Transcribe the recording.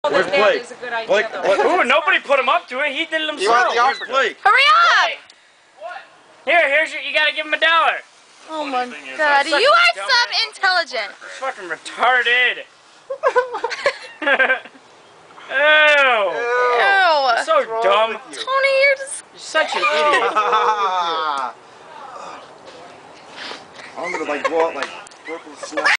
Where's Blake? Blake, ooh, nobody put him up to it. He did it himself. Where's Blake? Hurry up! What? Here's your. You gotta give him $1. Oh my God, you are sub-intelligent. Fucking retarded. Ew. Ew. So dumb. Tony, you're Such an idiot. I'm gonna like blow out like purple sweat.